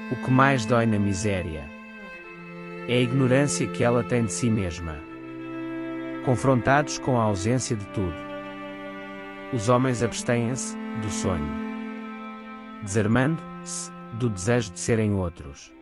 O que mais dói na miséria é a ignorância que ela tem de si mesma. Confrontados com a ausência de tudo, os homens abstêm-se do sonho, desarmando-se do desejo de serem outros.